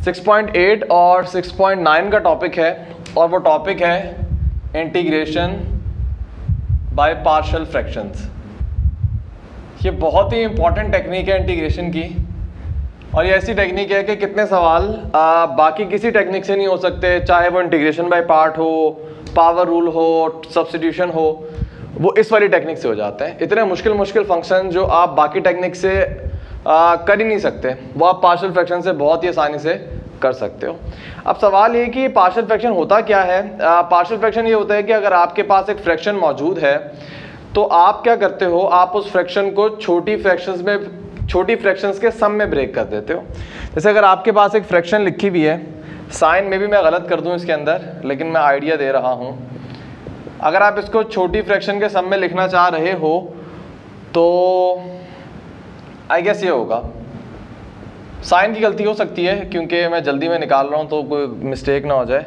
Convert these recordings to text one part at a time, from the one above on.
6.8 और 6.9 का टॉपिक है और वो टॉपिक है इंटीग्रेशन बाय पार्शियल फ्रैक्शंस। ये बहुत ही इंपॉर्टेंट टेक्निक है इंटीग्रेशन की, और ये ऐसी टेक्निक है कि कितने सवाल बाकी किसी टेक्निक से नहीं हो सकते, चाहे वो इंटीग्रेशन बाय पार्ट हो, पावर रूल हो, सब्स्टिट्यूशन हो, वो इस वाली टेक्निक से हो जाते हैं। इतने मुश्किल फंक्शन जो आप बाकी टेक्निक से कर ही नहीं सकते, वो आप पार्शियल फ्रैक्शन से बहुत ही आसानी से कर सकते हो। अब सवाल ये कि पार्शियल फ्रैक्शन होता क्या है। पार्शियल फ्रैक्शन ये होता है कि अगर आपके पास एक फ्रैक्शन मौजूद है तो आप क्या करते हो, आप उस फ्रैक्शन को छोटी फ्रैक्शंस के सम में ब्रेक कर देते हो। जैसे अगर आपके पास एक फ्रैक्शन लिखी हुई है, साइन में भी मैं गलत कर दूं इसके अंदर, लेकिन मैं आइडिया दे रहा हूं। अगर आप इसको छोटी फ्रैक्शन के सम में लिखना चाह रहे हो तो आई गेस ये होगा, साइन की गलती हो सकती है क्योंकि मैं जल्दी में निकाल रहा हूं तो कोई मिस्टेक ना हो जाए।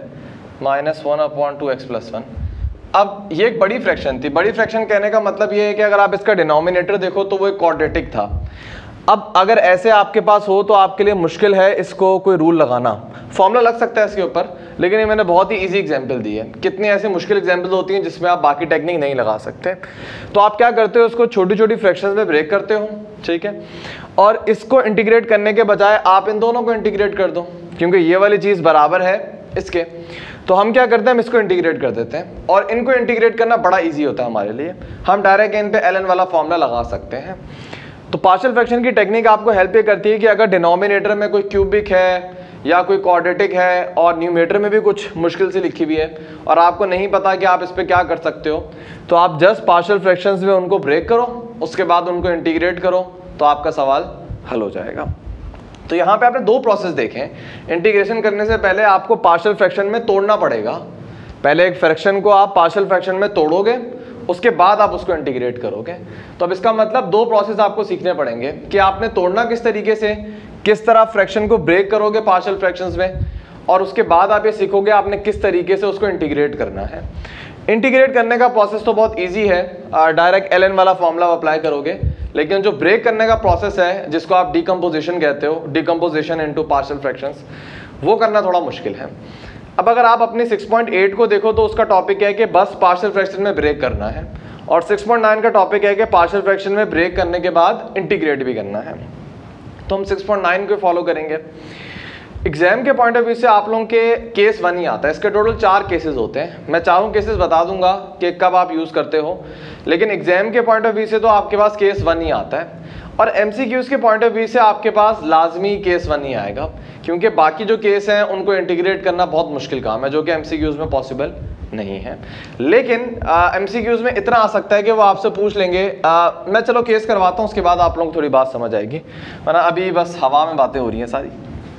-1/2x+1। अब ये एक बड़ी फ्रैक्शन थी। बड़ी फ्रैक्शन कहने का मतलब ये है कि अगर आप इसका डिनोमिनेटर देखो तो वो एक क्वाड्रेटिक था। अब अगर ऐसे आपके पास हो तो आपके लिए मुश्किल है इसको कोई रूल लगाना। फॉर्मूला लग सकता है इसके ऊपर, लेकिन ये मैंने बहुत ही इजी एग्जांपल दी है। कितनी ऐसी मुश्किल एग्जांपल्स होती हैं जिसमें आप बाकी टेक्निक नहीं लगा सकते। तो आप क्या करते हो, उसको छोटी छोटी फ्रैक्शंस में ब्रेक करते हो, ठीक है, और इसको इंटीग्रेट करने के बजाय आप इन दोनों को इंटीग्रेट कर दो, क्योंकि ये वाली चीज़ बराबर है इसके। तो हम क्या करते हैं, हम इसको इंटीग्रेट कर देते हैं, और इनको इंटीग्रेट करना बड़ा ईजी होता है हमारे लिए। हम डायरेक्ट इन पे ln वाला फॉर्मूला लगा सकते हैं। तो पार्शियल फ्रैक्शन की टेक्निक आपको हेल्प ये करती है कि अगर डिनोमिनेटर में कोई क्यूबिक है या कोई क्वाड्रेटिक है और न्यूमरेटर में भी कुछ मुश्किल से लिखी हुई है और आपको नहीं पता कि आप इस पर क्या कर सकते हो, तो आप जस्ट पार्शियल फ्रैक्शंस में उनको ब्रेक करो, उसके बाद उनको इंटीग्रेट करो, तो आपका सवाल हल हो जाएगा। तो यहाँ पे आपने दो प्रोसेस देखे। इंटीग्रेशन करने से पहले आपको पार्शियल फ्रैक्शन में तोड़ना पड़ेगा। पहले एक फ्रैक्शन को आप पार्शियल फ्रैक्शन में तोड़ोगे, उसके बाद आप उसको इंटीग्रेट करोगे। तो अब इसका मतलब दो प्रोसेस आपको सीखने पड़ेंगे कि आपने तोड़ना किस तरीके से, किस तरह फ्रैक्शन को ब्रेक करोगे पार्शियल फ्रैक्शंस में, और उसके बाद आप ये सीखोगे आपने किस तरीके से उसको इंटीग्रेट करना है। इंटीग्रेट करने का प्रोसेस तो बहुत ईजी है, डायरेक्ट ln वाला फॉर्मूला अप्लाई करोगे, लेकिन जो ब्रेक करने का प्रोसेस है जिसको आप डिकम्पोजिशन कहते हो, डिकम्पोजिशन इनटू पार्शियल फ्रैक्शंस, वो करना थोड़ा मुश्किल है। अब अगर आप अपनी 6.8 को देखो तो उसका टॉपिक है कि बस पार्शियल फ्रैक्शन में ब्रेक करना है, और 6.9 का टॉपिक है कि पार्शियल फ्रैक्शन में ब्रेक करने के बाद इंटीग्रेट भी करना है। तो हम 6.9 को फॉलो करेंगे। एग्जाम के पॉइंट ऑफ व्यू से आप लोगों के केस 1 ही आता है। इसके टोटल 4 केसेस होते हैं। मैं चाहूँ केसेस बता दूंगा कि कब आप यूज़ करते हो, लेकिन एग्जाम के पॉइंट ऑफ व्यू से तो आपके पास केस 1 ही आता है, और MCQs के पॉइंट ऑफ व्यू से आपके पास लाजमी केस 1 ही आएगा, क्योंकि बाकी जो केस हैं उनको इंटीग्रेट करना बहुत मुश्किल काम है, जो कि MCQs में पॉसिबल नहीं है। लेकिन MCQs में इतना आ सकता है कि वो आपसे पूछ लेंगे। मैं चलो केस करवाता हूँ, उसके बाद आप लोगों को थोड़ी बात समझ आएगी, वरना अभी बस हवा में बातें हो रही हैं सारी।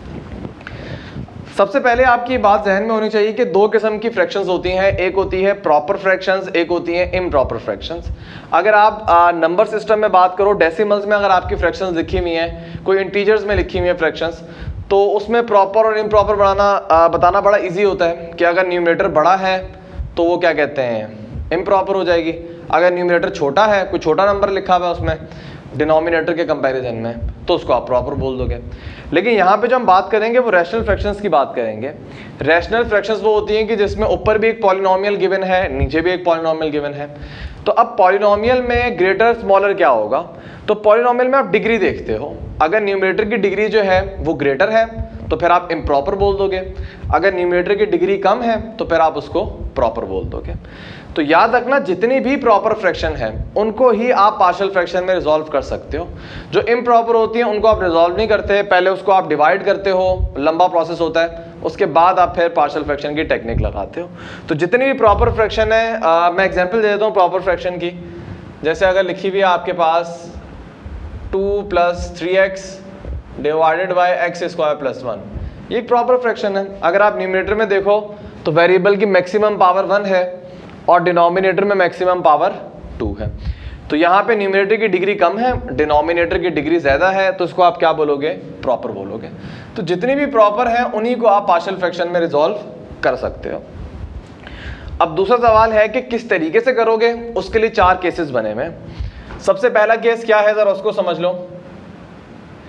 सबसे पहले आपकी बात जहन में होनी चाहिए कि दो किस्म की फ्रैक्शंस होती हैं, एक होती है प्रॉपर फ्रैक्शंस, एक होती है इम्प्रॉपर फ्रैक्शंस। अगर आप नंबर सिस्टम में बात करो, डेसिमल्स में अगर आपकी फ्रैक्शंस लिखी हुई हैं, कोई इंटीजर्स में लिखी हुई हैं फ्रैक्शंस, तो उसमें प्रॉपर और इम्प्रॉपर बताना बड़ा ईजी होता है कि अगर न्यूमरेटर बड़ा है तो वो क्या कहते हैं, इम्प्रॉपर हो जाएगी। अगर न्यूमरेटर छोटा है, कोई छोटा नंबर लिखा हुआ है उसमें डिनोमिनेटर के कंपैरिजन में, तो उसको आप प्रॉपर बोल दोगे। लेकिन यहाँ पे जो हम बात करेंगे वो रैशनल फ्रैक्शंस की बात करेंगे। रैशनल फ्रैक्शंस वो होती हैं कि जिसमें ऊपर भी एक पॉलिनोमियल गिवन है, नीचे भी एक पॉलिनोमियल गिवन है। तो अब पॉलिनोमियल में ग्रेटर स्मॉलर क्या होगा, तो पॉलिनोमियल में आप डिग्री देखते हो। अगर न्यूमरेटर की डिग्री जो है वो ग्रेटर है तो फिर आप इम्प्रॉपर बोल दोगे, अगर न्यूमरेटर की डिग्री कम है तो फिर आप उसको प्रॉपर बोल दोगे। तो याद रखना, जितनी भी प्रॉपर फ्रैक्शन है उनको ही आप पार्शियल फ्रैक्शन में रिजॉल्व कर सकते हो। जो इम्प्रॉपर होती हैं उनको आप रिजॉल्व नहीं करते, पहले उसको आप डिवाइड करते हो, लंबा प्रोसेस होता है, उसके बाद आप फिर पार्शियल फ्रैक्शन की टेक्निक लगाते हो। तो जितनी भी प्रॉपर फ्रैक्शन है, मैं एग्जांपल दे देता हूँ प्रॉपर फ्रैक्शन की। जैसे अगर लिखी हुई है आपके पास 2 + 3x डिवाइडेड बाय x² + 1, ये एक प्रॉपर फ्रैक्शन है। अगर आप न्यूमरेटर में देखो तो वेरिएबल की मैक्सिमम पावर 1 है और डिनोमिनेटर में मैक्सिमम पावर 2 है। तो यहाँ पे न्यूमरेटर की डिग्री कम है, डिनोमिनेटर की डिग्री ज़्यादा है, तो इसको आप क्या बोलोगे, प्रॉपर बोलोगे। तो जितनी भी प्रॉपर है उन्हीं को आप पार्शियल फ्रैक्शन में रिजॉल्व कर सकते हो। अब दूसरा सवाल है कि किस तरीके से करोगे, उसके लिए 4 केसेस बने हुए। सबसे पहला केस क्या है, जरा उसको समझ लो।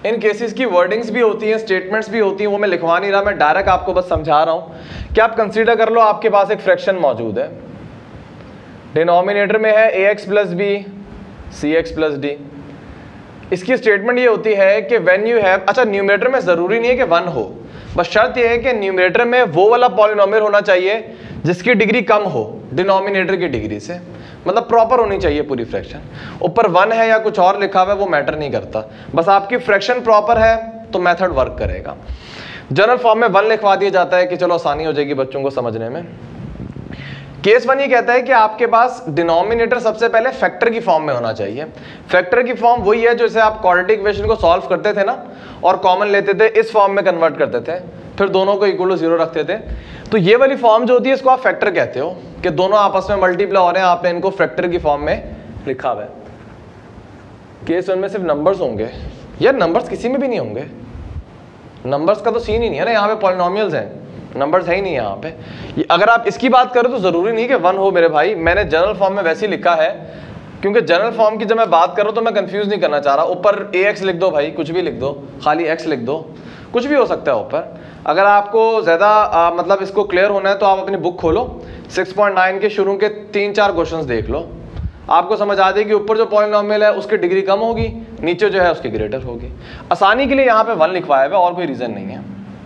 इन केसेस की वर्डिंग्स भी होती हैं, स्टेटमेंट्स भी होती हैं, वो मैं लिखवा नहीं रहा, मैं डायरेक्ट आपको बस समझा रहा हूँ कि आप कंसीडर कर लो आपके पास एक फ्रैक्शन मौजूद है, डिनोमिनेटर में है ax plus B C X plus D. इसकी स्टेटमेंट ये होती है कि व्हेन यू हैव, अच्छा न्यूमरेटर में ज़रूरी नहीं है कि 1 हो, बस शर्त यह है कि न्यूमरेटर में वो वाला पॉलिनोमियल होना चाहिए जिसकी डिग्री कम हो डिनोमिनेटर की डिग्री से, मतलब प्रॉपर होनी चाहिए पूरी फ्रैक्शन। ऊपर 1 है या कुछ और लिखा हुआ है वो मैटर नहीं करता, बस आपकी फ्रैक्शन प्रॉपर है तो मेथड वर्क करेगा। जनरल फॉर्म में 1 लिखवा दिया जाता है कि चलो आसानी हो जाएगी बच्चों को समझने में। केस 1 ये कहता है कि आपके पास डिनोमिनेटर सबसे पहले फैक्टर की फॉर्म में होना चाहिए। फैक्टर की फॉर्म वही है जैसे आप क्वाड्रेटिक इक्वेशन को सॉल्व करते थे ना और कॉमन लेते थे, इस फॉर्म में कन्वर्ट करते थे, फिर दोनों को इक्वल टू 0 रखते थे। तो ये वाली फॉर्म जो होती है इसको आप फैक्टर कहते हो कि दोनों आपस में मल्टीप्लाई हो रहे हैं, आपने इनको फैक्टर की फॉर्म में लिखा हुआ है। केस 1 में सिर्फ नंबर्स होंगे, यार नंबर्स किसी में भी नहीं होंगे, नंबर्स का तो सीन ही नहीं है ना, यहाँ पे पॉलिनोमियल्स हैं, नंबर्स है ही नहीं यहाँ पे। अगर आप इसकी बात करो तो जरूरी नहीं कि 1 हो मेरे भाई, मैंने जनरल फॉर्म में वैसे ही लिखा है क्योंकि जनरल फॉर्म की जब मैं बात कर रहा हूँ तो मैं कंफ्यूज नहीं करना चाह रहा। ऊपर ax लिख दो भाई, कुछ भी लिख दो, खाली x लिख दो, कुछ भी हो सकता है ऊपर। अगर आपको ज़्यादा मतलब इसको क्लियर होना है तो आप अपनी बुक खोलो, 6.9 के शुरू के 3-4 क्वेश्चंस देख लो, आपको समझ आ जाएगी ऊपर जो पॉलिनोमियल है उसकी डिग्री कम होगी, नीचे जो है उसकी ग्रेटर होगी। आसानी के लिए यहाँ पे 1 लिखवाया हुआ और कोई रीज़न नहीं है।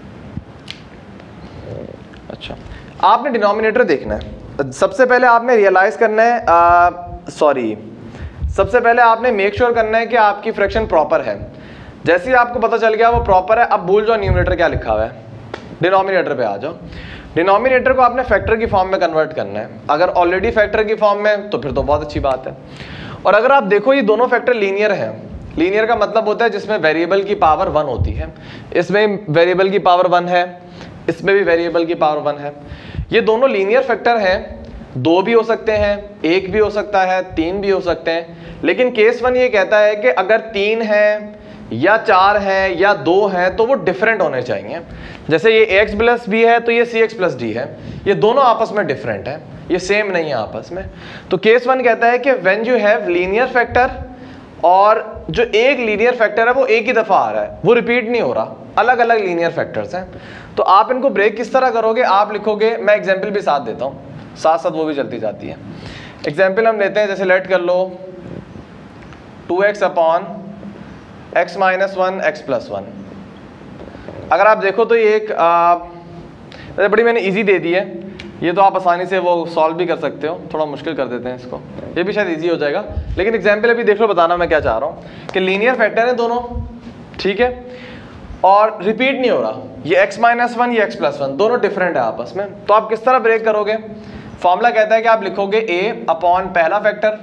अच्छा, आपने डिनोमिनेटर देखना है, सबसे पहले आपने रियलाइज करना है, सबसे पहले आपने मेक श्योर करना है कि आपकी फ्रैक्शन प्रॉपर है। जैसे ही आपको पता चल गया वो प्रॉपर है, अब भूल जाओ न्यूमरेटर क्या लिखा हुआ है, डिनोमिनेटर पे आ जाओ। डिनोमिनेटर को आपने फैक्टर की फॉर्म में कन्वर्ट करना है, अगर ऑलरेडी फैक्टर की फॉर्म में तो फिर तो बहुत अच्छी बात है। और अगर आप देखो ये दोनों फैक्टर लीनियर हैं, लीनियर का मतलब होता है जिसमें वेरिएबल की पावर 1 होती है, इसमें वेरिएबल की पावर 1 है, इसमें भी वेरिएबल की पावर 1 है। ये दोनों लीनियर फैक्टर हैं, 2 भी हो सकते हैं, 1 भी हो सकता है, 3 भी हो सकते हैं, लेकिन केस 1 ये कहता है कि अगर 3 है या 4 है या 2 है तो वो डिफरेंट होने चाहिए। जैसे ये ax प्लस बी है तो ये cx प्लस डी है, ये दोनों आपस में डिफरेंट है, ये सेम नहीं है आपस में। तो केस 1 कहता है कि when you have linear factor और जो एक लीनियर फैक्टर है वो एक ही दफ़ा आ रहा है, वो रिपीट नहीं हो रहा, अलग अलग लीनियर फैक्टर्स हैं। तो आप इनको ब्रेक किस तरह करोगे, आप लिखोगे, मैं एग्जाम्पल भी साथ देता हूँ, साथ साथ वो भी चलती जाती है। एग्जाम्पल हम लेते हैं, जैसे लेट कर लो 2x upon x minus 1 x plus 1। अगर आप देखो तो ये एक बड़ी मैंने इजी दे दी है, ये तो आप आसानी से वो सॉल्व भी कर सकते हो, थोड़ा मुश्किल कर देते हैं इसको, ये भी शायद इजी हो जाएगा, लेकिन एग्जाम्पल अभी देख लो, बताना मैं क्या चाह रहा हूँ कि लीनियर फैक्टर है दोनों, ठीक है, और रिपीट नहीं हो रहा, ये x माइनस 1 ये x प्लस 1 दोनों डिफरेंट है आपस में। तो आप किस तरह ब्रेक करोगे, फॉर्मूला कहता है कि आप लिखोगे a अपॉन पहला फैक्टर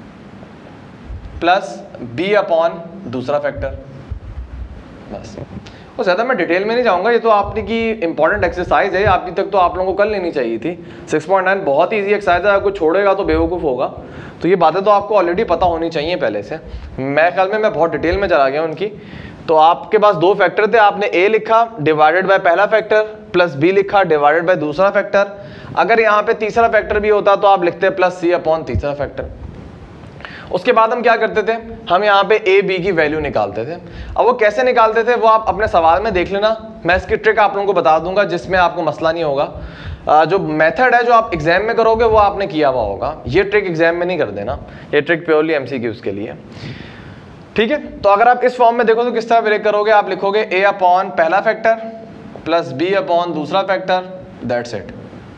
प्लस b अपॉन दूसरा फैक्टर, बस। और ज़्यादा मैं डिटेल में नहीं जाऊंगा, ये तो आपने की इंपॉर्टेंट एक्सरसाइज है, अभी तक तो आप लोगों को कर लेनी चाहिए थी। 6.9 बहुत ही ईजी एक्सरसाइज है, आपको छोड़ेगा तो बेवकूफ़ होगा, तो ये बातें तो आपको ऑलरेडी पता होनी चाहिए पहले से। मैं ख्याल में मैं बहुत डिटेल में चला गया उनकी। तो आपके पास 2 फैक्टर थे, आपने a लिखा डिवाइडेड बाय पहला फैक्टर प्लस b लिखा डिवाइडेड बाय दूसरा फैक्टर। अगर यहाँ पे तीसरा फैक्टर भी होता तो आप लिखते प्लस c अपॉन तीसरा फैक्टर। उसके बाद हम क्या करते थे, हम यहाँ पे a b की वैल्यू निकालते थे। अब वो कैसे निकालते थे वो आप अपने सवाल में देख लेना, मैं इसकी ट्रिक आप लोगों को बता दूंगा जिसमें आपको मसला नहीं होगा। जो मेथड है जो आप एग्जाम में करोगे वो आपने किया हुआ होगा, ये ट्रिक एग्जाम में नहीं कर देना, ये ट्रिक प्योरली MCQs के लिए, ठीक है। तो अगर आप इस फॉर्म में देखो तो किस तरह ब्रेक करोगे, आप लिखोगे a अपॉन पहला फैक्टर प्लस b अपॉन दूसरा फैक्टर, दैट्स इट।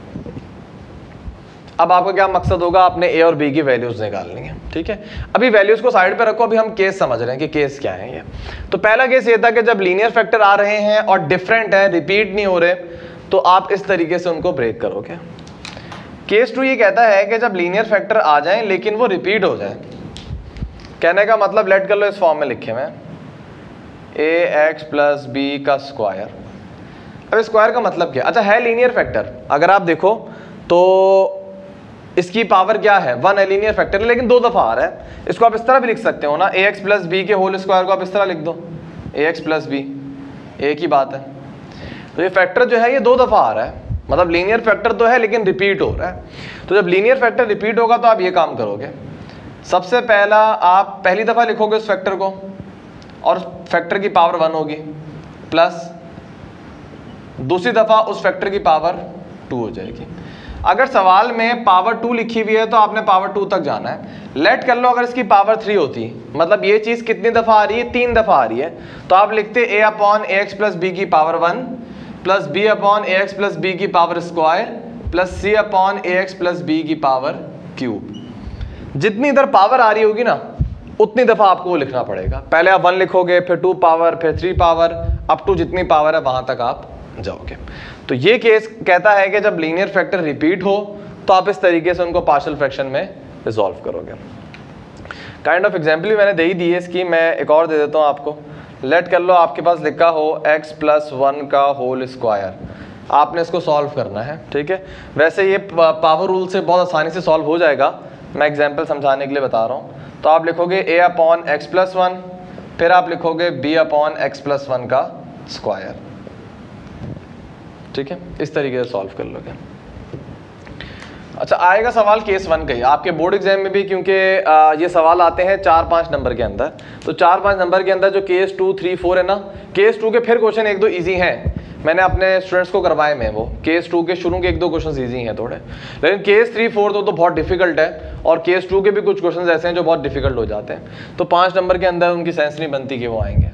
अब आपका क्या मकसद होगा, आपने a और b की वैल्यूज निकालनी है, ठीक है। अभी वैल्यूज को साइड पे रखो, अभी हम केस समझ रहे हैं कि केस क्या है ये। तो पहला केस ये था कि जब लीनियर फैक्टर आ रहे हैं और डिफरेंट है, रिपीट नहीं हो रहे, तो आप इस तरीके से उनको ब्रेक करोगे। केस 2 ये कहता है कि जब लीनियर फैक्टर आ जाएं लेकिन वो रिपीट हो जाए, कहने का मतलब लेट कर लो इस फॉर्म में लिखे हुए ax प्लस b का स्क्वायर। अब स्क्वायर का मतलब क्या, अच्छा है लीनियर फैक्टर, अगर आप देखो तो इसकी पावर क्या है 1 है, लीनियर फैक्टर है लेकिन 2 दफा आ रहा है। इसको आप इस तरह भी लिख सकते हो ना, ax प्लस b के होल स्क्वायर को आप इस तरह लिख दो, ax प्लस b, एक ही बात है। तो ये फैक्टर जो है ये 2 दफा आ रहा है, मतलब लीनियर फैक्टर तो है लेकिन रिपीट हो रहा है। तो जब लीनियर फैक्टर रिपीट होगा तो आप ये काम करोगे, सबसे पहला आप पहली दफा लिखोगे उस फैक्टर को, और फैक्टर की पावर 1 होगी, प्लस दूसरी दफ़ा उस फैक्टर की पावर 2 हो जाएगी। अगर सवाल में पावर 2 लिखी हुई है तो आपने पावर 2 तक जाना है। लेट कर लो अगर इसकी पावर 3 होती, मतलब ये चीज़ कितनी दफ़ा आ रही है, 3 दफ़ा आ रही है, तो आप लिखते a upon A X plus B की power 1 plus B upon A X plus B की power square plus C upon A X plus B की पावर क्यूब। जितनी इधर पावर आ रही होगी ना उतनी दफ़ा आपको वो लिखना पड़ेगा। पहले आप 1 लिखोगे, फिर 2 पावर, फिर 3 पावर, अप टू जितनी पावर है वहाँ तक आप जाओगे। तो ये केस कहता है कि जब लीनियर फैक्टर रिपीट हो तो आप इस तरीके से उनको पार्शियल फ्रैक्शन में रिजॉल्व करोगे। काइंड ऑफ एग्जाम्पल भी मैंने दे ही दी है इसकी, मैं एक और दे देता हूँ आपको। लेट कर लो आपके पास लिखा हो x प्लस 1 का होल स्क्वायर, आपने इसको सॉल्व करना है, ठीक है। वैसे ये पावर रूल से बहुत आसानी से सॉल्व हो जाएगा, मैं एग्जाम्पल समझाने के लिए बता रहा हूँ। तो आप लिखोगे a अपॉन एक्स प्लस 1, फिर आप लिखोगे b अपॉन एक्स प्लस 1 का स्क्वायर, ठीक है। इस तरीके से सॉल्व कर लोगे। अच्छा, आएगा सवाल केस 1 का ही आपके बोर्ड एग्जाम में भी, क्योंकि ये सवाल आते हैं 4-5 नंबर के अंदर। तो 4-5 नंबर के अंदर जो केस 2, 3, 4 है ना, केस 2 के फिर क्वेश्चन 1-2 ईजी हैं, मैंने अपने स्टूडेंट्स को करवाए में। वो केस 2 के शुरू के 1-2 क्वेश्चन ईजी हैं थोड़े, लेकिन केस 3, 4 तो बहुत डिफिकल्ट है, और केस 2 के भी कुछ क्वेश्चन ऐसे हैं जो बहुत डिफिकल्ट हो जाते हैं। तो 5 नंबर के अंदर उनकी सेंस नहीं बनती कि वो आएंगे।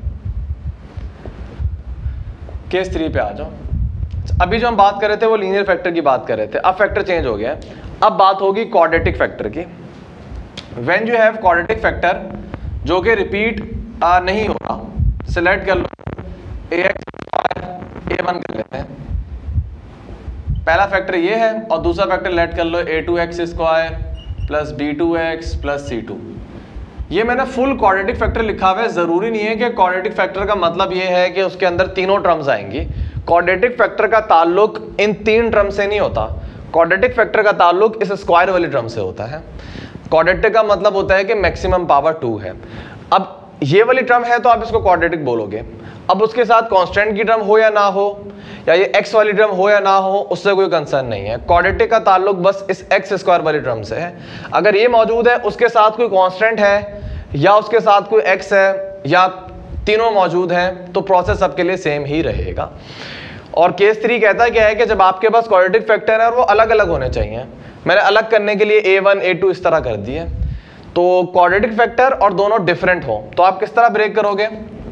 केस 3 पे आ जाओ। अभी जो हम बात कर रहे थे वो लीनियर फैक्टर की बात कर रहे थे, अब फैक्टर चेंज हो गया है, अब बात होगी क्वाड्रेटिक फैक्टर की। When you have quadratic factor जो कि रिपीट नहीं होगा, सिलेक्ट कर लो a1 कर लेते हैं। पहला फैक्टर ये है और दूसरा फैक्टर लेट कर लो a2x square plus b2x plus c2। ये मैंने फुल क्वाड्रेटिक फैक्टर लिखा हुआ है। जरूरी नहीं है कि क्वाड्रेटिक फैक्टर का मतलब ये है कि उसके अंदर तीनों टर्म्स आएंगी। क्वाड्रेटिक फैक्टर का ताल्लुक इन 3 टर्म से नहीं होता, क्वाड्रेटिक फैक्टर का ताल्लुक इस स्क्वायर वाली टर्म से होता है। क्वाड्रेटिक का मतलब होता है कि मैक्सिमम पावर 2 है। अब ये वाली टर्म है तो आप इसको क्वाड्रेटिक बोलोगे। अब उसके साथ कांस्टेंट की टर्म हो या ना हो, या ये x वाली टर्म हो या ना हो, उससे कोई कंसर्न नहीं है। क्वाड्रेटिक का ताल्लुक बस इस x स्क्वायर वाली टर्म से है। अगर ये मौजूद है, उसके साथ कोई कांस्टेंट है, या उसके साथ कोई x है, या तीनों मौजूद हैं, तो प्रोसेस सबके लिए सेम ही रहेगा। और केस 3 कहता क्या है कि जब आपके पास क्वाड्रेटिक फैक्टर है और वो अलग अलग होने चाहिए, मैंने अलग करने के लिए a1 a2 इस तरह कर दिए। तो क्वाड्रेटिक फैक्टर और दोनों डिफरेंट हो तो आप किस तरह ब्रेक करोगे,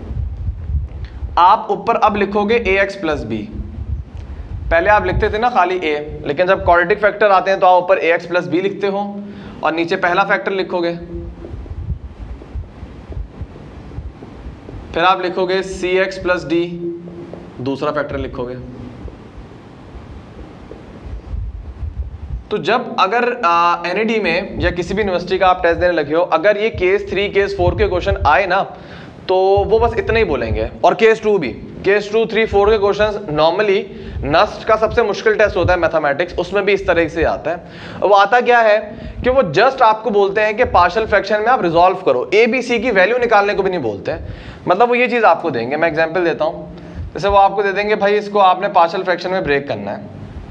आप ऊपर अब लिखोगे ax प्लस बी। पहले आप लिखते थे ना खाली a, लेकिन जब क्वाड्रेटिक फैक्टर आते हैं तो आप ऊपर ax प्लस बी लिखते हो और नीचे पहला फैक्टर लिखोगे, फिर आप लिखोगे cx प्लस डी, दूसरा फैक्टर लिखोगे। तो जब अगर एनईडी में या किसी भी यूनिवर्सिटी का आप टेस्ट देने लगे हो, अगर ये केस 3, केस 4 के क्वेश्चन आए ना, तो वो बस इतना ही बोलेंगे। और केस 2 भी, केस 2, 3, 4 के क्वेश्चंस नॉर्मली नस्ट का सबसे मुश्किल टेस्ट होता है मैथमेटिक्स, उसमें भी इस तरह से आता है। वो आता क्या है कि वो जस्ट आपको बोलते हैं कि पार्शियल फ्रैक्शन में आप रिजॉल्व करो, ए बी सी की वैल्यू निकालने को भी नहीं बोलते हैं। मतलब वो ये चीज़ आपको देंगे, मैं एग्जाम्पल देता हूँ। जैसे वो आपको दे देंगे भाई इसको आपने पार्शियल फ्रैक्शन में ब्रेक करना है,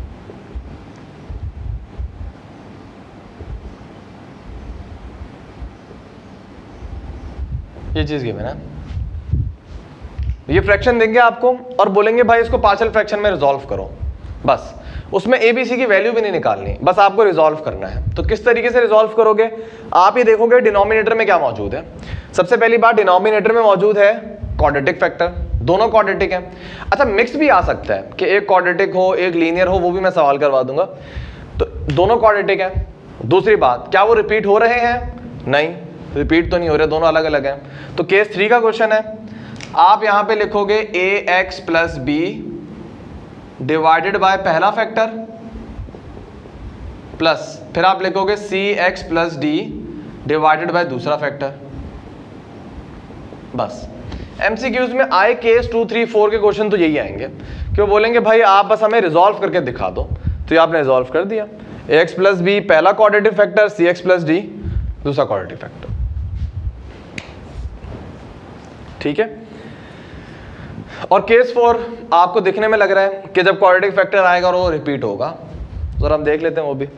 ये चीज गिवन है, ये फ्रैक्शन देंगे आपको और बोलेंगे भाई इसको पार्शियल फ्रैक्शन में रिजॉल्व करो। बस उसमें एबीसी की वैल्यू भी नहीं निकालनी, बस आपको रिजॉल्व करना है। तो किस तरीके से रिजॉल्व करोगे, आप ये देखोगे डिनोमिनेटर में क्या मौजूद है। सबसे पहली बात, डिनोमिनेटर में मौजूद है क्वाड्रेटिक फैक्टर, दोनों क्वाड्रेटिक है। अच्छा, मिक्स भी आ सकता है कि एक क्वाड्रेटिक हो एक लीनियर हो, वो भी मैं सवाल करवा दूंगा। तो दोनों क्वाड्रेटिक है। दूसरी बात, क्या वो रिपीट हो रहे हैं, नहीं रिपीट तो नहीं हो रहे, दोनों अलग अलग हैं। तो केस 3 का क्वेश्चन है, आप यहां पे लिखोगे ax plus B divided by पहला फैक्टर प्लस फिर आप लिखोगे cx plus D divided by दूसरा फैक्टर। बस एमसीक्यूज में आए केस 2, 3, 4 के क्वेश्चन तो यही आएंगे कि वो बोलेंगे भाई आप बस हमें रिजॉल्व करके दिखा दो। तो ये आपने रिजॉल्व कर दिया, ax प्लस बी पहला quadratic factor, cx plus D दूसरा क्वाड्रेटिक फैक्टर, ठीक है। और केस 4 आपको दिखने में लग रहा है कि जब क्वाड्रेटिक फैक्टर आएगा और वो रिपीट होगा, जरा हम देख लेते हैं वो भी।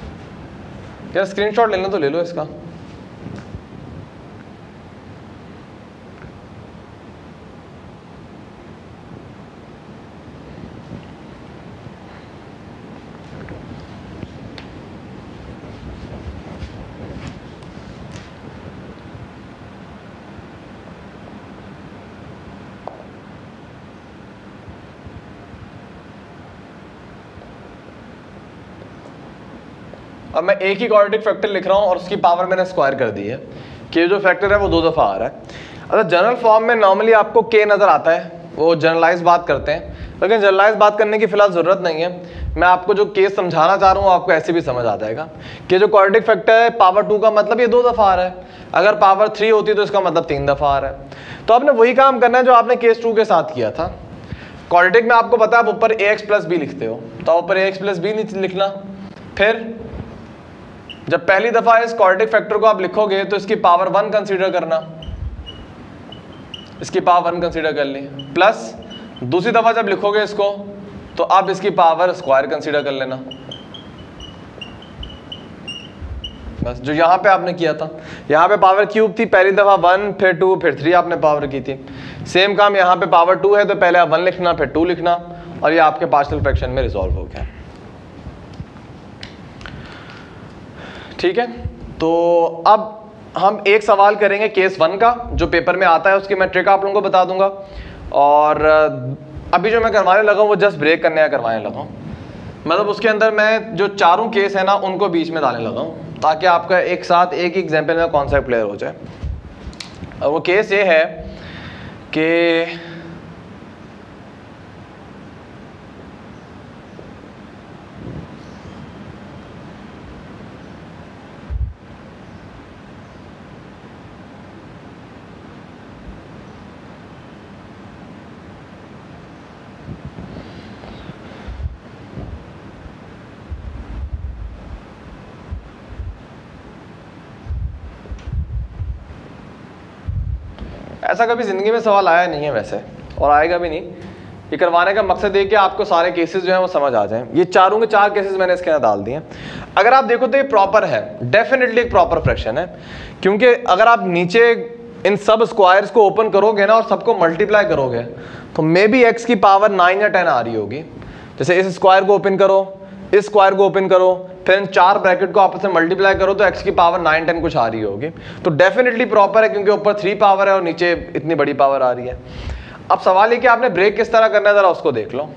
यार स्क्रीनशॉट लेना तो ले लो इसका। अब मैं एक ही क्वाड्रेटिक फैक्टर लिख रहा हूँ और उसकी पावर मैंने स्क्वायर कर दी है कि जो फैक्टर है वो 2 दफ़ा आ रहा है। अगर जनरल फॉर्म में नॉर्मली आपको के नज़र आता है, वो जनरलाइज बात करते हैं, लेकिन जनरलाइज बात करने की फिलहाल ज़रूरत नहीं है। मैं आपको जो केस समझाना चाह रहा हूँ आपको ऐसे भी समझ आ जाएगा कि जो क्वाड्रेटिक फैक्टर है पावर 2 का मतलब ये 2 दफ़ा आ रहा है, अगर पावर 3 होती तो इसका मतलब 3 दफ़ा आ रहा है। तो आपने वही काम करना है जो आपने केस 2 के साथ किया था। क्वाड्रेटिक में आपको पता है आप ऊपर ax प्लस बी लिखते हो, तो आप ऊपर ax प्लस बी लिखना। फिर जब पहली दफ़ा इस क्वाड्रेटिक फैक्टर को आप लिखोगे तो इसकी पावर 1 कंसीडर करना, इसकी पावर 1 कंसीडर कर ली, प्लस दूसरी दफ़ा जब लिखोगे इसको तो आप इसकी पावर स्क्वायर कंसीडर कर लेना। बस जो यहाँ पे आपने किया था, यहाँ पे पावर क्यूब थी, पहली दफ़ा 1 फिर 2 फिर 3 आपने पावर की थी। सेम काम यहाँ पे पावर 2 है तो पहले आप 1 लिखना फिर 2 लिखना और ये आपके पार्शियल फ्रैक्शन में रिजॉल्व हो गया। ठीक है, तो अब हम एक सवाल करेंगे केस 1 का जो पेपर में आता है, उसकी मैं ट्रिक आप लोगों को बता दूंगा। और अभी जो मैं करवाने लगा हूँ वो जस्ट ब्रेक करने का करवाने लगा हूँ, मतलब उसके अंदर मैं जो चारों केस है ना उनको बीच में डालने लगा हूँ ताकि आपका एक साथ एक एग्जाम्पल में कॉन्सेप्ट क्लियर हो जाए। और वो केस ये है कि ऐसा कभी ज़िंदगी में सवाल आया नहीं है वैसे, और आएगा भी नहीं। ये करवाने का मकसद है कि आपको सारे केसेस जो हैं वो समझ आ जाएं। ये चारों के चार केसेस मैंने इसके अंदर डाल दिए हैं। अगर आप देखो तो ये प्रॉपर है, डेफिनेटली एक प्रॉपर फ्रैक्शन है, क्योंकि अगर आप नीचे इन सब स्क्वायर्स को ओपन करोगे ना और सबको मल्टीप्लाई करोगे तो मे बी एक्स की पावर 9 या 10 आ रही होगी। जैसे इस स्क्वायर को ओपन करो, इस स्क्वायर को ओपन करो, फिर इन चार ब्रैकेट को आपस में मल्टीप्लाई करो तो x की पावर 9 10 कुछ आ रही होगी। तो डेफिनेटली प्रॉपर है क्योंकि ऊपर 3 पावर है और नीचे इतनी बड़ी पावर आ रही है। अब सवाल ये कि आपने ब्रेक किस तरह करना है, जरा उसको देख लो।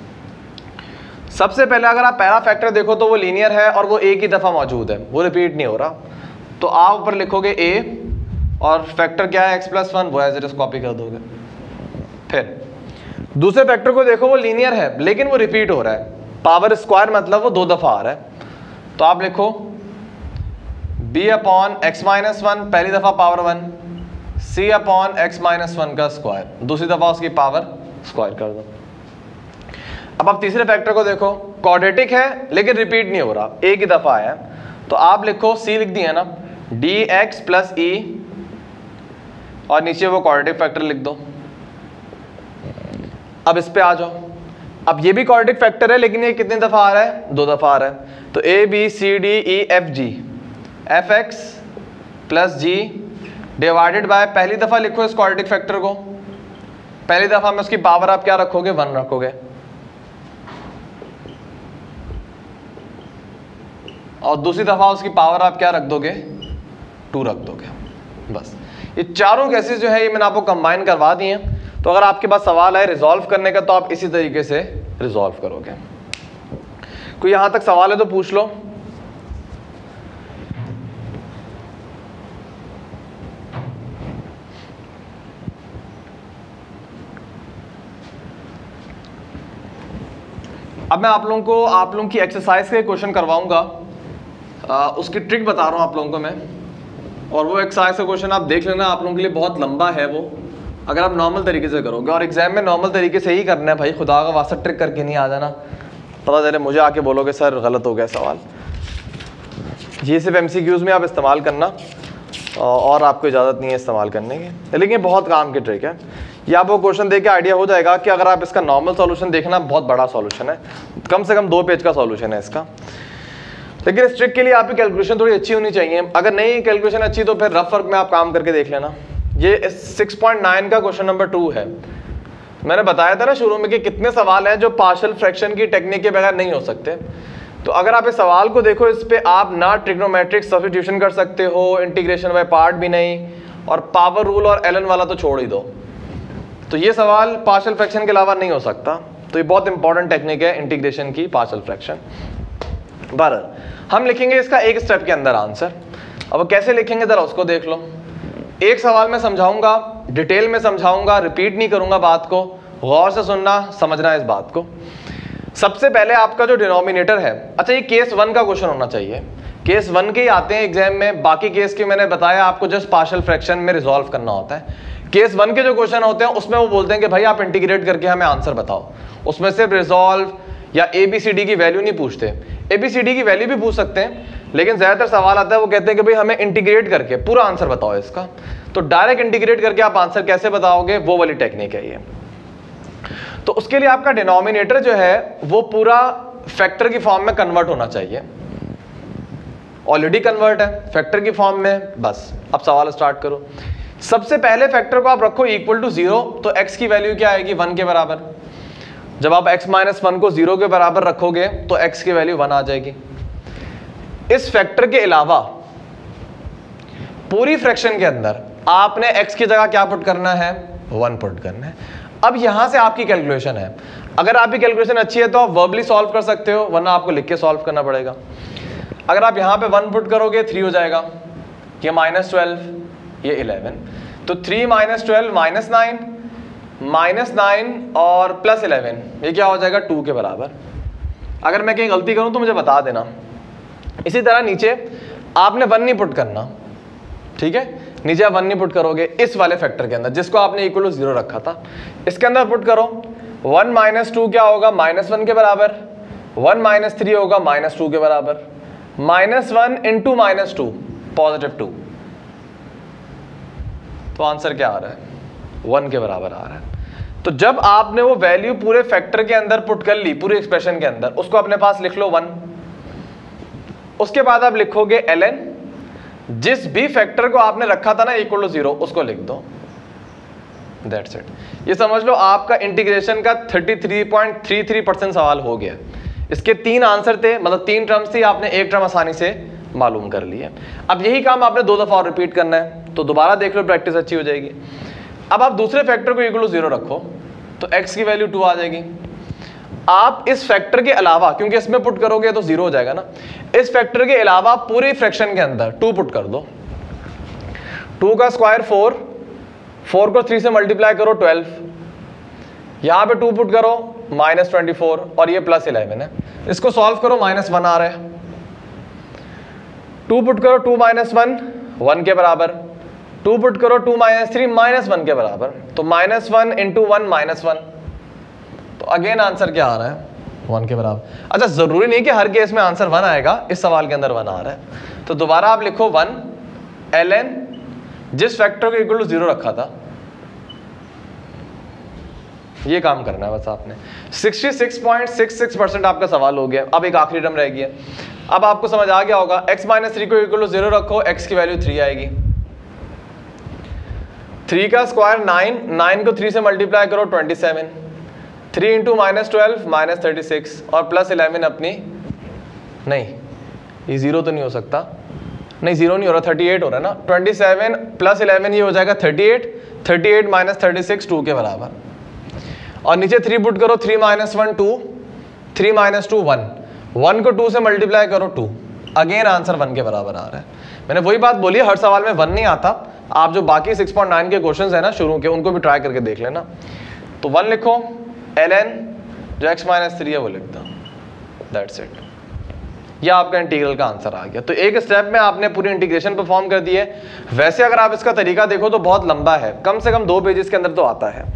सबसे पहले अगर आप पहला फैक्टर देखो तो वो लीनियर है और वो एक ही दफा मौजूद है, वो रिपीट नहीं हो रहा। तो आप ऊपर लिखोगे a और फैक्टर क्या है x+1, वो एज इट इज कॉपी कर दोगे। फिर दूसरे फैक्टर को देखो, वो लीनियर है लेकिन वो रिपीट हो रहा है, पावर स्क्वायर मतलब वो 2 दफा आ रहा है। तो आप लिखो b/x-1 पहली दफा पावर 1, c/x-1 का स्क्वायर दूसरी दफा उसकी पावर स्क्वायर कर दो। अब आप तीसरे फैक्टर को देखो, क्वाड्रेटिक है लेकिन रिपीट नहीं हो रहा, एक ही दफा आया है। तो आप लिखो c लिख दिया ना, dx + e और नीचे वो क्वाड्रेटिक फैक्टर लिख दो। अब इस पे आ जाओ। अब ये भी क्वाड्रेटिक फैक्टर है लेकिन ये कितनी दफा आ रहा है, 2 दफा आ रहा है। तो a b c d e f g fx + g divided by, पहली दफा लिखो इस क्वाड्रेटिक फैक्टर को, पहली दफा में उसकी पावर आप क्या रखोगे, 1 रखोगे, और दूसरी दफा उसकी पावर आप क्या रख दोगे, 2 रख दोगे। बस ये चारों केसेस जो है ये मैंने आपको कंबाइन करवा दिए हैं। तो अगर आपके पास सवाल है रिजॉल्व करने का तो आप इसी तरीके से रिजॉल्व करोगे। कोई यहां तक सवाल है तो पूछ लो। अब मैं आप लोगों की एक्सरसाइज के क्वेश्चन करवाऊंगा, उसकी ट्रिक बता रहा हूं आप लोगों को मैं। और वो एक्सरसाइज का क्वेश्चन आप देख लेना, आप लोगों के लिए बहुत लंबा है वो, अगर आप नॉर्मल तरीके से करोगे। और एग्जाम में नॉर्मल तरीके से ही करना है भाई, खुदा का वास्ता ट्रिक करके नहीं आ जाना। पता चले मुझे आके बोलोगे सर गलत हो गया सवाल। ये सिर्फ MCQs में आप इस्तेमाल करना और आपको इजाज़त नहीं है इस्तेमाल करने की, लेकिन ये बहुत काम की ट्रिक है। ये आपको क्वेश्चन देख के आइडिया हो जाएगा कि अगर आप इसका नॉर्मल सॉल्यूशन देखना, बहुत बड़ा सॉल्यूशन है, कम से कम 2 पेज का सॉल्यूशन है इसका। लेकिन इस ट्रिक के लिए आपकी कैलकुलेशन थोड़ी अच्छी होनी चाहिए। अगर नहीं कैलकुलेशन अच्छी तो फिर रफ वर्क में आप काम करके देख लेना। ये 6.9 का क्वेश्चन नंबर 2 है। मैंने बताया था ना शुरू में कि कितने सवाल हैं जो पार्शियल फ्रैक्शन की टेक्निक के बगैर नहीं हो सकते। तो अगर आप इस सवाल को देखो, इस पे आप ना ट्रिग्नोमेट्रिक सब्स्टिट्यूशन कर सकते हो, इंटीग्रेशन बाय पार्ट भी नहीं, और पावर रूल और एलन वाला तो छोड़ ही दो। तो ये सवाल पार्शियल फ्रैक्शन के अलावा नहीं हो सकता। तो ये बहुत इंपॉर्टेंट टेक्निक है इंटीग्रेशन की, पार्शियल फ्रैक्शन। बहरहाल हम लिखेंगे इसका एक स्टेप के अंदर आंसर। अब कैसे लिखेंगे जरा उसको देख लो। एक सवाल में समझाऊंगा, डिटेल में समझाऊंगा, रिपीट नहीं करूंगा बात को, गौर से सुनना, समझना इस बात को। सबसे पहले आपका जो डिनोमिनेटर है, अच्छा ये केस 1 का क्वेश्चन होना चाहिए, केस 1 के ही आते हैं एग्जाम में, बाकी केस के मैंने बताया आपको जस्ट पार्शियल फ्रैक्शन में रिजॉल्व करना होता है। केस 1 के जो क्वेश्चन होते हैं उसमें वो बोलते हैं कि भाई आप इंटीग्रेट करके हमें आंसर बताओ, उसमें सिर्फ रिजॉल्व या ABCD की वैल्यू नहीं पूछते, ABCD की वैल्यू भी पूछ सकते हैं, लेकिन ज्यादातर सवाल आता है वो कहते हैं कि भाई हमें इंटीग्रेट करके पूरा आंसर बताओ इसका। तो डायरेक्ट इंटीग्रेट करके आप आंसर कैसे बताओगे, वो वाली टेक्निक है ये। तो उसके लिए आपका डिनोमिनेटर जो है वो पूरा फैक्टर की फॉर्म में कन्वर्ट होना चाहिए। ऑलरेडी कन्वर्ट है फैक्टर की फॉर्म में, बस अब सवाल स्टार्ट करो। सबसे पहले फैक्टर को आप रखो इक्वल टू 0, तो x की वैल्यू क्या आएगी, 1 के बराबर। जब आप x माइनस 1 को 0 के बराबर रखोगे तो x की वैल्यू 1 आ जाएगी। इस फैक्टर के अलावा पूरी फ्रैक्शन के अंदर आपने x की जगह क्या पुट करना है, 1 पुट करना है। अब यहां से आपकी कैलकुलेशन है, अगर आपकी कैलकुलेशन अच्छी है तो आप वर्बली सॉल्व कर सकते हो, वरना आपको लिख के सॉल्व करना पड़ेगा। अगर आप यहां पे 1 पुट करोगे 3 हो जाएगा, ये -12, ये 11, तो 3 - 12 -9 और +11, ये क्या हो जाएगा 2 के बराबर। अगर मैं कहीं गलती करूं तो मुझे बता देना। इसी तरह नीचे आपने 1 नहीं पुट करना, ठीक है, नीचे आप 1 नहीं पुट करोगे इस वाले फैक्टर के अंदर जिसको आपने इक्वल टू 0 रखा था, इसके अंदर पुट करो। 1 - 2 क्या होगा, -1 के बराबर, 1 - 3 होगा -2 के बराबर, -1 × -2 +2, तो आंसर क्या आ रहा है, 1 के बराबर आ रहा है। तो जब आपने वो वैल्यू पूरे फैक्टर के अंदर पुट कर ली, पूरे एक्सप्रेशन के अंदर, उसको अपने पास लिख लो 1। उसके बाद आप लिखोगे ln, जिस भी फैक्टर को आपने रखा था ना इक्वल टू 0 उसको लिख दो, दैट्स इट। ये समझ लो आपका इंटीग्रेशन का 33.33% सवाल हो गया। इसके 3 आंसर थे, मतलब 3 टर्म्स थी, आपने एक टर्म आसानी से मालूम कर लिया। अब यही काम आपने 2 दफा और रिपीट करना है, तो दोबारा देख लो, प्रैक्टिस अच्छी हो जाएगी। अब आप दूसरे फैक्टर को इक्वल टू 0 रखो तो x की वैल्यू 2 आ जाएगी। आप इस फैक्टर के अलावा, क्योंकि इसमें पुट करोगे तो 0 हो जाएगा ना, इस फैक्टर के अलावा पूरी फ्रैक्शन के अंदर 2 पुट कर दो। 2 का स्क्वायर 4, 4 को 3 से मल्टीप्लाई करो 12, यहां पे 2 पुट करो -24 और ये +11 है। इसको सॉल्व करो, -1 आ रहा है। 2 पुट करो 2 - 1 1 के बराबर, 2 पुट करो 2 - 3 -1 के बराबर, तो -1 × 1 -1, तो अगेन आंसर क्या आ रहा है, 1 के बराबर। अच्छा जरूरी नहीं कि हर केस में आंसर 1 आएगा, इस सवाल के अंदर 1 आ रहा है, तो दोबारा आप लिखो 1 ln, जिस फैक्टर को इक्वल टू 0 रखा था, ये काम करना है बस आपने। 66.66% आपका सवाल हो गया। अब एक आखिरी टर्म रह गया। अब आपको समझ आ गया होगा, x - 3 को इक्वल टू 0 रखो, x की वैल्यू 3 आएगी। 3 का स्क्वायर 9, 9 को 3 से मल्टीप्लाई करो 27, 3 × -12 -36 और +11 अपनी, नहीं ये 0 तो नहीं हो सकता, नहीं 0 नहीं हो रहा, 38 हो रहा है ना। 27 + 11 ये हो जाएगा 38, 38 - 36 2 के बराबर, और नीचे 3 पुट करो, 3 - 1 2, 3 - 2 1, 1 को 2 से मल्टीप्लाई करो 2, अगेन आंसर 1 के बराबर आ रहा है। मैंने वही बात बोली, हर सवाल में 1 नहीं आता। आप जो बाकी 6.9 के क्वेश्चंस है ना शुरू के, उनको भी ट्राई करके देख लेना। तो 1 लिखो, ln जो x - 3 है वो लिख दो, दैट्स इट। यह आपका इंटीग्रल का आंसर आ गया। तो एक स्टेप में आपने पूरी इंटीग्रेशन परफॉर्म कर दी है। वैसे अगर आप इसका तरीका देखो तो बहुत लंबा है, कम से कम 2 पेजेस के अंदर तो आता है।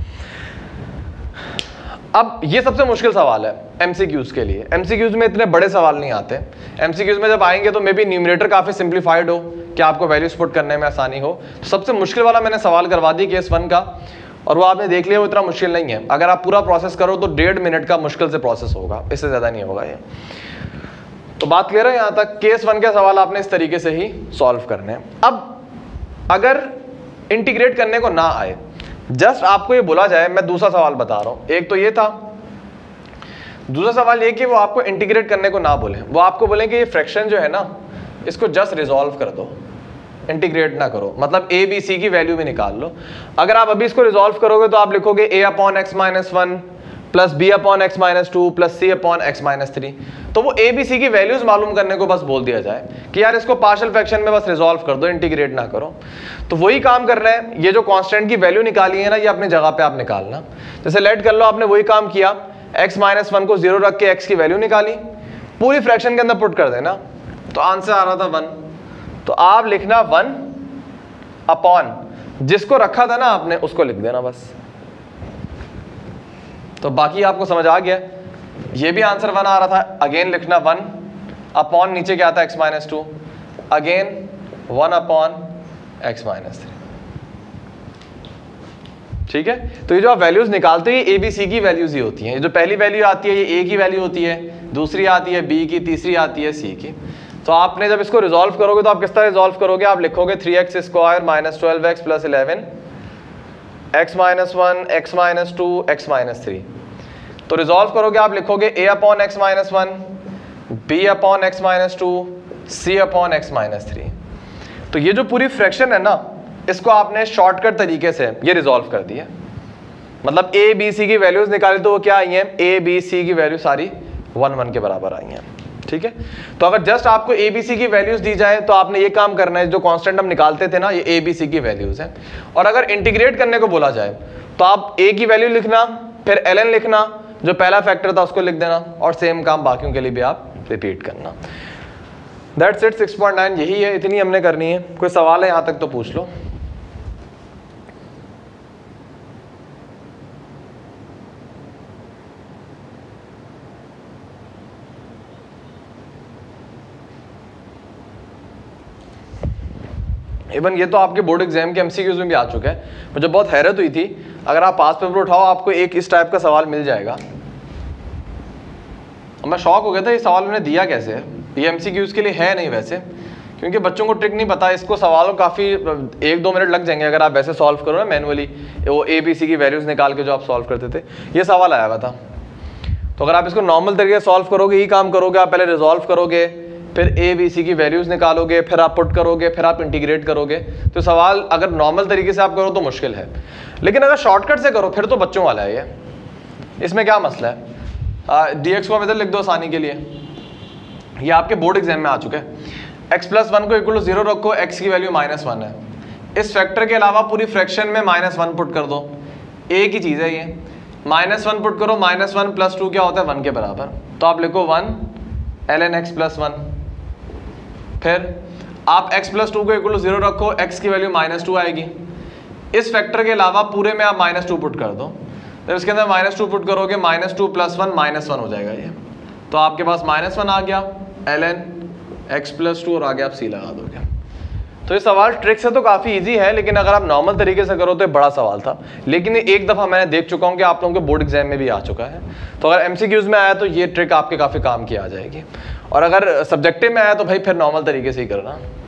अब ये सबसे मुश्किल सवाल है एमसीक्यूज के लिए। एमसीक्यूज में इतने बड़े सवाल नहीं आते। एमसीक्यूज में जब आएंगे तो मे बी न्यूमरेटर काफी सिंप्लीफाइड हो कि आपको वैल्यूज पुट करने में आसानी हो। तो सबसे मुश्किल वाला मैंने सवाल करवा दी केस 1 का, और वो आपने देख लिया, वो इतना मुश्किल नहीं है। अगर आप पूरा प्रोसेस करो तो 1.5 मिनट का मुश्किल से प्रोसेस होगा, इससे ज्यादा नहीं होगा ये। तो बात क्लियर है यहाँ तक। केस 1 के सवाल आपने इस तरीके से ही सॉल्व करने हैं। अब अगर इंटीग्रेट करने को ना आए, जस्ट आपको ये बोला जाए, मैं दूसरा सवाल बता रहा हूं। एक तो ये था, दूसरा सवाल ये कि वो आपको इंटीग्रेट करने को ना बोले, वो आपको बोले कि ये फ्रैक्शन जो है ना, इसको जस्ट रिजॉल्व कर दो, इंटीग्रेट ना करो, मतलब a b c की वैल्यू भी निकाल लो। अगर आप अभी इसको रिजॉल्व करोगे तो आप लिखोगे a/x - 1 plus B upon X minus two plus C upon X minus three. तो वो ए बी सी की वैल्यूज मालूम करने को बस बोल दिया जाए कि यार इसको पार्शियल फ्रैक्शन में बस रिजॉल्व कर दो, इंटीग्रेट ना करो। तो वही काम कर रहे हैं, ये जो कांस्टेंट की वैल्यू निकाली है ना, ये अपनी जगह पे आप निकालना। जैसे लेट कर लो आपने वही काम किया, x माइनस वन को 0 रख के x की वैल्यू निकाली, पूरी फ्रैक्शन के अंदर पुट कर देना, तो आंसर आ रहा था 1। तो आप लिखना 1 अपॉन जिसको रखा था ना आपने उसको लिख देना बस। तो बाकी आपको समझ आ गया, ये भी आंसर 1 आ रहा था, अगेन लिखना 1 अपॉन नीचे क्या था x minus two, again 1 upon x minus 3। ठीक है, तो ये जो आप वैल्यूज निकालते हैं ए बी सी की वैल्यूज ही होती हैं। जो पहली वैल्यू आती है ये ए की वैल्यू होती है, दूसरी आती है बी की, तीसरी आती है सी की। तो आपने जब इसको रिजॉल्व करोगे तो आप किस तरह रिजॉल्व करोगे, आप लिखोगे 3x square minus 12x plus 11 x minus 1 x minus 2 x minus 3। तो रिजॉल्व करोगे आप लिखोगे a upon x minus 1 b upon x minus 2 c upon x minus 3। तो ये जो पूरी फ्रैक्शन है ना, इसको आपने शॉर्टकट तरीके से ये रिजॉल्व कर दिया। मतलब a b c की वैल्यूज निकाली तो वो क्या आई हैं, a b c की वैल्यू सारी 1 1 के बराबर आई हैं। ठीक है, तो अगर जस्ट आपको a b c की वैल्यूज दी जाए तो आपने ये काम करना है, जो कांस्टेंट हम निकालते थे ना, ये a b c की वैल्यूज हैं। और अगर इंटीग्रेट करने को बोला जाए तो आप a की वैल्यू लिखना, फिर ln लिखना, जो पहला फैक्टर था उसको लिख देना, और सेम काम बाकियों के लिए भी आप रिपीट करना। दैट्स इट, 6.9 यही है, इतनी हमने करनी है। कोई सवाल है यहाँ तक तो पूछ लो। इवन ये तो आपके बोर्ड एग्जाम के एमसीक्यूज में भी आ चुका है। मुझे बहुत हैरत हुई थी, अगर आप पास पेपर उठाओ आपको एक इस टाइप का सवाल मिल जाएगा, और मैं शॉक हो गया था ये सवाल उन्होंने दिया कैसे है। ये एमसीक्यूज के लिए है नहीं वैसे, क्योंकि बच्चों को ट्रिक नहीं पता। इसको सवालों काफ़ी 1-2 मिनट लग जाएंगे अगर आप वैसे सॉल्व करो ना मैनुअली, वो ए बी सी की वैल्यूज निकाल के जो आप सॉल्व करते थे, ये सवाल आया हुआ था। तो अगर आप इसको नॉर्मल तरीके से सॉल्व करोगे, यही काम करोगे, आप पहले रिजॉल्व करोगे, फिर ए बी सी की वैल्यूज निकालोगे, फिर आप पुट करोगे, फिर आप इंटीग्रेट करोगे, तो सवाल अगर नॉर्मल तरीके से आप करो तो मुश्किल है। लेकिन अगर शॉर्टकट से करो फिर तो बच्चों वाला है ये, इसमें क्या मसला है। डी एक्स को आप इधर लिख दो आसानी के लिए, ये आपके बोर्ड एग्जाम में आ चुका है। x प्लस 1 को इक्वल टू 0 रखो, x की वैल्यू -1 है। इस फैक्टर के अलावा पूरी फ्रैक्शन में -1 पुट कर दो, एक ही चीज़ है ये। -1 पुट करो, -1 प्लस 2 क्या होता है 1 के बराबर, तो आप लिखो 1 ln x प्लस 1। फिर आप x प्लस 2 को इक्वल टू 0 रखो, x की वैल्यू -2 आएगी। इस फैक्टर के अलावा पूरे में आप -2 पुट कर दो, जब इसके अंदर -2 पुट करोगे -2 प्लस 1 -1 हो जाएगा ये। तो आपके पास -1 आ गया, ln x प्लस 2, और आगे आप c लगा दोगे। तो ये सवाल ट्रिक से तो काफ़ी इजी है, लेकिन अगर आप नॉर्मल तरीके से करो तो ये बड़ा सवाल था। लेकिन ये एक दफ़ा मैंने देख चुका हूँ कि आप लोगों के बोर्ड एग्जाम में भी आ चुका है। तो अगर एमसीक्यूज में आया तो ये ट्रिक आपके काफ़ी काम की आ जाएगी, और अगर सब्जेक्टिव में आया तो भाई फिर नॉर्मल तरीके से ही करना।